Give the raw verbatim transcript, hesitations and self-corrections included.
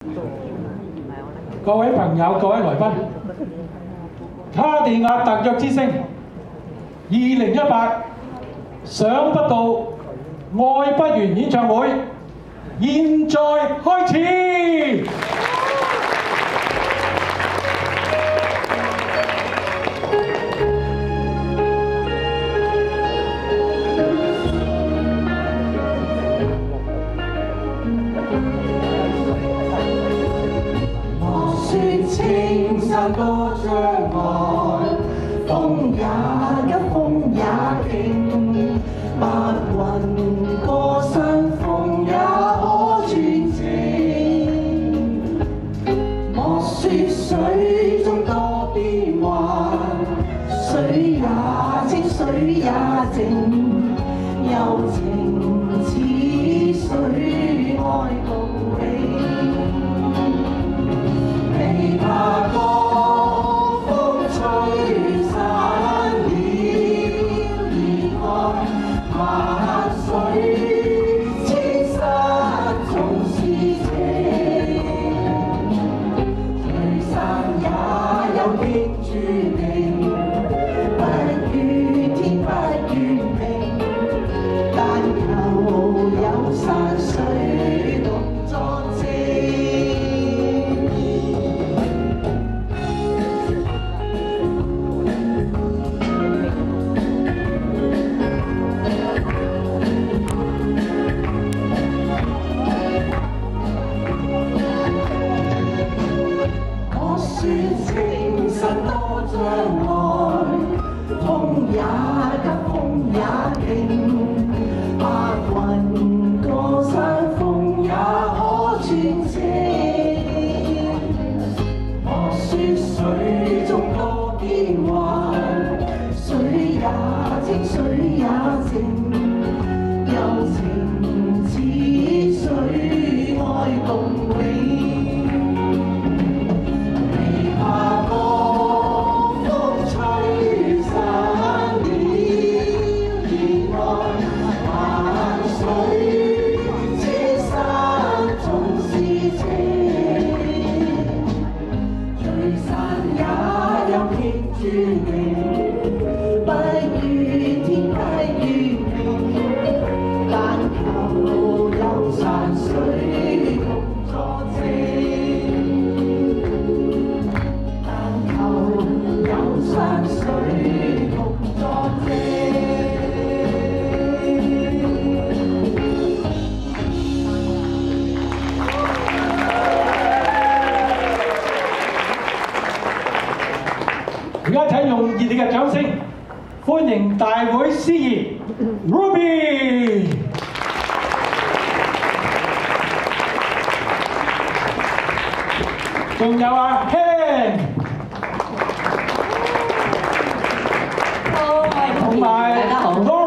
各位朋友、各位來賓，卡地亞特約之星二零一八想不到愛不完演唱會，現在開始。 青山多障礙，風也急，風也勁，白雲過山峰也可穿情。莫說水中多變幻，水也清，水也靜，柔情似水愛共永。未怕狂風吹散了離岸，萬水千山總是情，聚散也有天注定，不怨天不怨命，但求有山水共作證。情深多障礙，風也急，風也勁，白雲過山峰也可穿情。莫說水中多變幻，水也清，水也靜，柔情似水愛共永。注定不怨天不怨命，但求有山水共作證，但求有山水共作證。而家請用熱烈嘅掌聲歡迎大會司儀 Ruby。仲有阿 Helen。 Hello， 我係 Ruby，大家好。